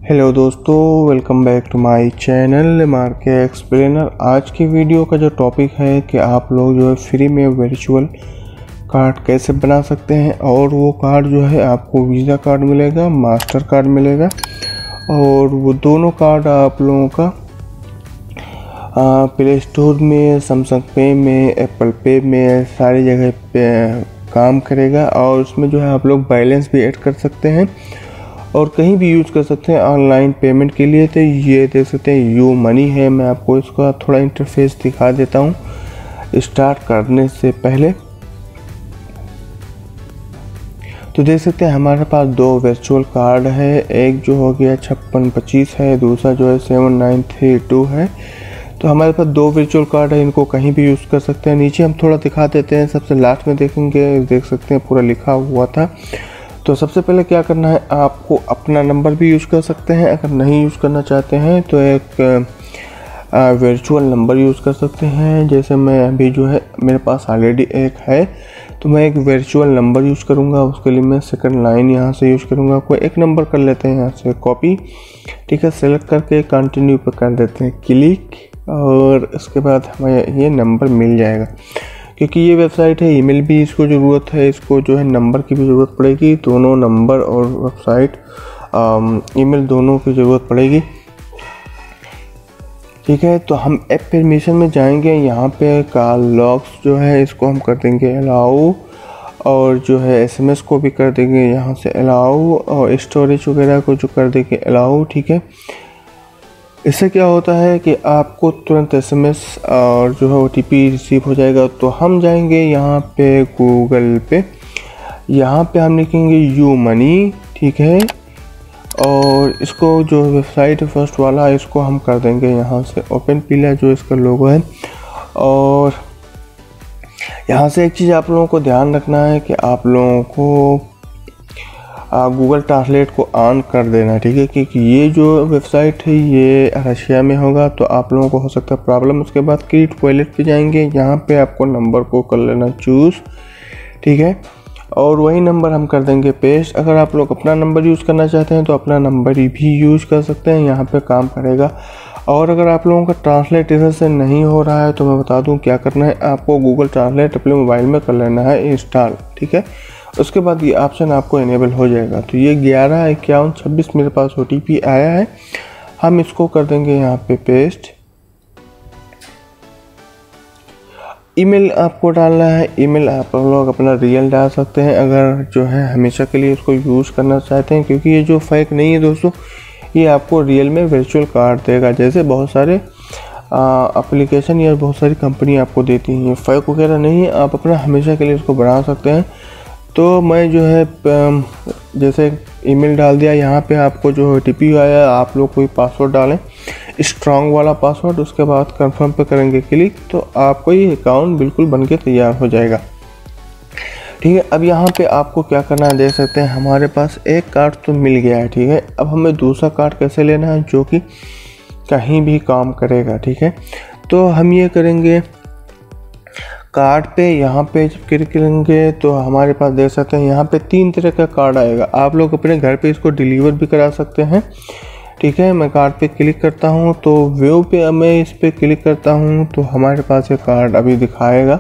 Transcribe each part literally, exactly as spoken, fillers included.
Hello दोस्तों, welcome back to my channel market explainer. आज की वीडियो का जो टॉपिक है कि आप लोग जो है फ्री में वर्चुअल कार्ड कैसे बना सकते हैं। और वो कार्ड जो है आपको वीज़ा कार्ड मिलेगा, मास्टर कार्ड मिलेगा। और वो दोनों कार्ड आप लोगों का प्ले स्टोर में, सैमसंग पे में, एप्पल पे में, सारी जगह पे काम करेगा। और उसमें जो है आप लोग बैलेंस भी ऐड कर सकते हैं और कहीं भी यूज़ कर सकते हैं ऑनलाइन पेमेंट के लिए। तो ये देख सकते हैं यू मनी है। मैं आपको इसका थोड़ा इंटरफेस दिखा देता हूँ स्टार्ट करने से पहले। तो देख सकते हैं हमारे पास दो वर्चुअल कार्ड है। एक जो हो गया छप्पन पच्चीस है, दूसरा जो है सेवन नाइन थ्री टू है। तो हमारे पास दो वर्चुअल कार्ड है, इनको कहीं भी यूज़ कर सकते हैं। नीचे हम थोड़ा दिखा देते हैं, सबसे लास्ट में देखेंगे, देख सकते हैं पूरा लिखा हुआ था। तो सबसे पहले क्या करना है, आपको अपना नंबर भी यूज़ कर सकते हैं। अगर नहीं यूज़ करना चाहते हैं तो एक वर्चुअल नंबर यूज़ कर सकते हैं। जैसे मैं अभी जो है मेरे पास ऑलरेडी एक है, तो मैं एक वर्चुअल नंबर यूज़ करूँगा। उसके लिए मैं सेकंड लाइन यहाँ से यूज़ करूँगा। कोई एक नंबर कर लेते हैं यहाँ से कॉपी, ठीक है। सेलेक्ट करके कंटिन्यू पर कर देते हैं क्लिक, और इसके बाद हमें ये नंबर मिल जाएगा। क्योंकि ये वेबसाइट है, ईमेल भी इसको ज़रूरत है, इसको जो है नंबर की भी ज़रूरत पड़ेगी। दोनों नंबर और वेबसाइट ईमेल दोनों की ज़रूरत पड़ेगी, ठीक है। तो हम ऐप परमिशन में जाएंगे। यहाँ पे कॉल लॉग्स जो है इसको हम कर देंगे अलाउ, और जो है एसएमएस को भी कर देंगे यहाँ से अलाउ, और स्टोरेज वगैरह को जो कर देंगे अलाउ, ठीक है। इससे क्या होता है कि आपको तुरंत एसएमएस और जो है ओटीपी रिसीव हो जाएगा। तो हम जाएंगे यहाँ पे गूगल पे, यहाँ पे हम लिखेंगे यू मनी, ठीक है। और इसको जो वेबसाइट फर्स्ट वाला इसको हम कर देंगे यहाँ से ओपन, पीला जो इसका लोगो है। और यहाँ से एक चीज़ आप लोगों को ध्यान रखना है कि आप लोगों को गूगल ट्रांसलेट को ऑन कर देना, ठीक है। क्योंकि ये जो वेबसाइट है ये रशिया में होगा, तो आप लोगों को हो सकता है प्रॉब्लम। उसके बाद क्रिएट वॉलेट पे जाएंगे, यहाँ पे आपको नंबर को कर लेना चूज़, ठीक है। और वही नंबर हम कर देंगे पेस्ट। अगर आप लोग अपना नंबर यूज़ करना चाहते हैं तो अपना नंबर ही भी यूज़ कर सकते हैं, यहाँ पे काम करेगा। और अगर आप लोगों का ट्रांसलेट इधर से नहीं हो रहा है तो मैं बता दूँ क्या करना है, आपको गूगल ट्रांसलेट अपने मोबाइल में कर लेना है इंस्टॉल, ठीक है। उसके बाद ये ऑप्शन आपको इनेबल हो जाएगा। तो ये ग्यारह इक्यावन छब्बीस मेरे पास ओ टी पी आया है, हम इसको कर देंगे यहाँ पे पेस्ट। ईमेल आपको डालना है, ईमेल आप लोग अपना रियल डाल सकते हैं अगर जो है हमेशा के लिए इसको यूज़ करना चाहते हैं। क्योंकि ये जो फेक नहीं है दोस्तों, ये आपको रियल में वर्चुअल कार्ड देगा। जैसे बहुत सारे एप्लीकेशन या बहुत सारी कंपनी आपको देती हैं, ये फेक वगैरह नहीं है, आप अपना हमेशा के लिए इसको बना सकते हैं। तो मैं जो है जैसे ईमेल डाल दिया, यहाँ पे आपको जो ओटीपी आया, आप लोग कोई पासवर्ड डालें, स्ट्रॉन्ग वाला पासवर्ड। उसके बाद कंफर्म पे करेंगे क्लिक, तो आपको ये अकाउंट बिल्कुल बन के तैयार हो जाएगा, ठीक है। अब यहाँ पे आपको क्या करना है, देख सकते हैं हमारे पास एक कार्ड तो मिल गया है, ठीक है। अब हमें दूसरा कार्ड कैसे लेना है जो कि कहीं भी काम करेगा, ठीक है। तो हम ये करेंगे, कार्ड पे यहाँ पे जब क्लिक करेंगे तो हमारे पास देख सकते हैं यहाँ पे तीन तरह का कार्ड आएगा। आप लोग अपने घर पे इसको डिलीवर भी करा सकते हैं, ठीक है। मैं कार्ड पे क्लिक करता हूँ, तो व्यू पे मैं इस पे क्लिक करता हूँ, तो हमारे पास ये कार्ड अभी दिखाएगा।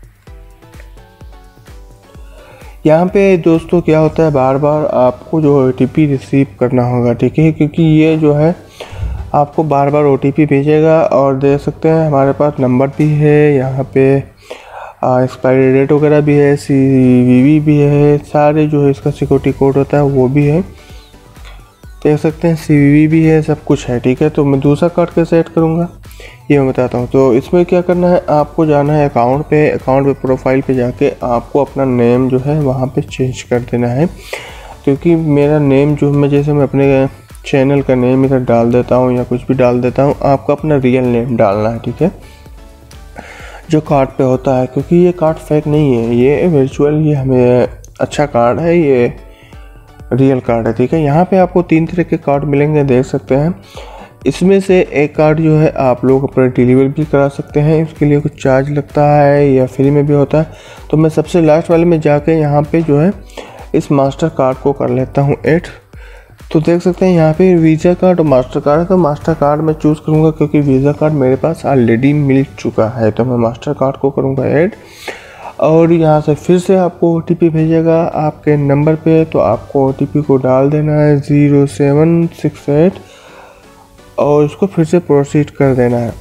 यहाँ पे दोस्तों क्या होता है, बार बार आपको जो ओटीपी रिसीव करना होगा, ठीक है। क्योंकि ये जो है आपको बार बार ओटीपी भेजेगा। और देख सकते हैं हमारे पास नंबर भी है, यहाँ पे एक्सपायरी डेट वगैरह भी है, सीवीवी भी है, सारे जो है इसका सिक्योरिटी कोड होता है वो भी है, देख सकते हैं सीवीवी भी है, सब कुछ है, ठीक है। तो मैं दूसरा कार्ड कैसे ऐड करूँगा ये मैं बताता हूँ। तो इसमें क्या करना है, आपको जाना है अकाउंट पे, अकाउंट पे प्रोफाइल पे जाके आपको अपना नेम जो है वहाँ पे चेंज कर देना है। क्योंकि मेरा नेम जो मैं जैसे मैं अपने चैनल का नेम इधर डाल देता हूँ या कुछ भी डाल देता हूँ, आपको अपना रियल नेम डालना है, ठीक है, जो कार्ड पे होता है। क्योंकि ये कार्ड फेक नहीं है, ये वर्चुअल, ये हमें अच्छा कार्ड है, ये रियल कार्ड है, ठीक है। यहाँ पे आपको तीन तरह के कार्ड मिलेंगे, देख सकते हैं। इसमें से एक कार्ड जो है आप लोग अपना डिलीवर भी करा सकते हैं, उसके लिए कुछ चार्ज लगता है या फ्री में भी होता है। तो मैं सबसे लास्ट वाले में जाके यहाँ पे जो है इस मास्टर कार्ड को कर लेता हूँ ऐड। तो देख सकते हैं यहाँ पे वीज़ा कार्ड और मास्टर कार्ड है, तो मास्टर कार्ड मैं चूज़ करूँगा क्योंकि वीज़ा कार्ड मेरे पास ऑलरेडी मिल चुका है, तो मैं मास्टर कार्ड को करूँगा ऐड। और यहाँ से फिर से आपको ओ टी पी भेजेगा आपके नंबर पे, तो आपको ओ टी पी को डाल देना है ज़ीरो सेवन सिक्स एट और इसको फिर से प्रोसीड कर देना है।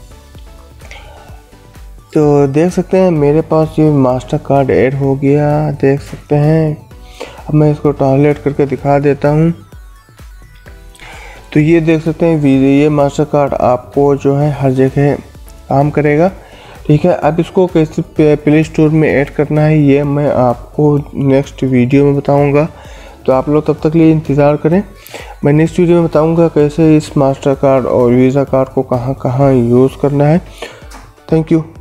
तो देख सकते हैं मेरे पास ये मास्टर कार्ड ऐड हो गया, देख सकते हैं। अब मैं इसको ट्रांसलेट करके दिखा देता हूँ। तो ये देख सकते हैं ये मास्टर कार्ड आपको जो है हर जगह काम करेगा, ठीक है। अब इसको कैसे प्ले स्टोर में ऐड करना है ये मैं आपको नेक्स्ट वीडियो में बताऊंगा, तो आप लोग तब तक लिए इंतज़ार करें। मैं नेक्स्ट वीडियो में बताऊंगा कैसे इस मास्टर कार्ड और वीज़ा कार्ड को कहां कहां यूज़ करना है। Thank you.